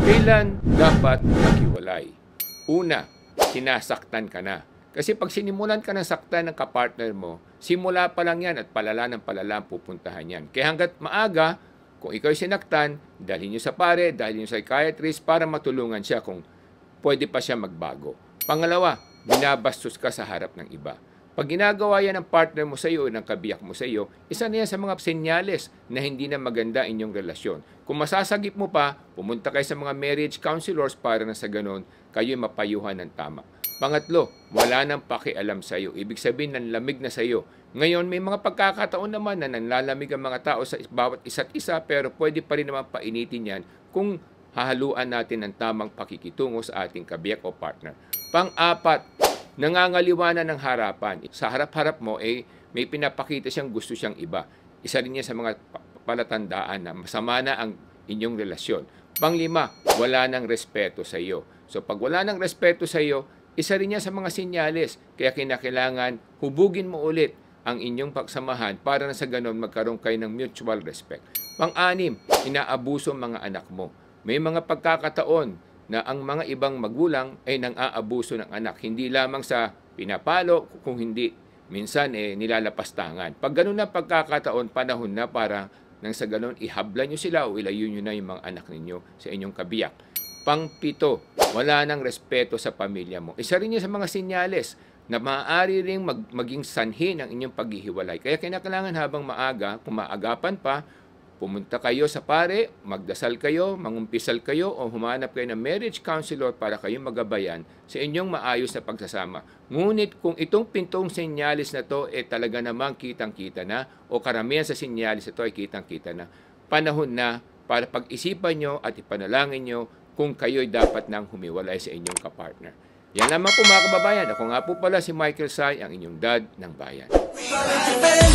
Kailan dapat maghiwalay? Una, sinasaktan ka na. Kasi pag sinimulan ka ng saktan ng kapartner mo, simula pa lang yan at palala ng palala ang pupuntahan yan. Kaya hanggat maaga, kung ikaw sinaktan, dalhin nyo sa pare, dalhin nyo sa psychiatrist para matulungan siya kung pwede pa siya magbago. Pangalawa, binabastos ka sa harap ng iba. Pag ginagawa yan ng partner mo sa iyo, ng kabiyak mo sa iyo, isa na yan sa mga senyales na hindi na maganda inyong relasyon. Kung masasagip mo pa, pumunta kayo sa mga marriage counselors para na sa ganon, kayo mapayuhan ng tama. Pangatlo, wala nang pakialam sa iyo. Ibig sabihin, nanlamig na sa iyo. Ngayon, may mga pagkakataon naman na nanlalamig ang mga tao sa bawat isa't isa, pero pwede pa rin naman painitin yan kung hahaluan natin ng tamang pakikitungo sa ating kabiyak o partner. Pang-apat, nangangaliwanan ng harapan. Sa harap-harap mo, may pinapakita siyang gusto siyang iba. Isa rin niya sa mga palatandaan na masama na ang inyong relasyon. Panglima, wala ng respeto sa iyo. So pag wala ng respeto sa iyo, isa rin niya sa mga senyales. Kaya kinakailangan hubugin mo ulit ang inyong pagsamahan para na sa ganon magkaroon kayo ng mutual respect. Pang-anim, inaabuso mga anak mo. May mga pagkakataon na ang mga ibang magulang ay nang-aabuso ng anak. Hindi lamang sa pinapalo, kung hindi, minsan nilalapastangan. Pag ganun na pagkakataon, panahon na para nang sa ganun, ihabla nyo sila o ilayo nyo na yung mga anak ninyo sa inyong kabiyak. Pang-pito, wala nang respeto sa pamilya mo. Isa rin yun sa mga senyales na maaari ring maging sanhi ng inyong paghihiwalay. Kaya kinakailangan habang maaga, kung maagapan pa, pumunta kayo sa pare, magdasal kayo, mangumpisal kayo, o humanap kayo ng marriage counselor para kayong magabayan sa inyong maayos na pagsasama. Ngunit kung itong pintong senyalis na to talaga namang kitang-kita na, o karamihan sa senyalis na to ay kitang-kita na, panahon na para pag-isipan nyo at ipanalangin nyo kung kayo'y dapat nang humiwalay sa inyong kapartner. Yan lamang po mga kababayan. Ako nga po pala si Michael Sai, ang inyong dad ng bayan.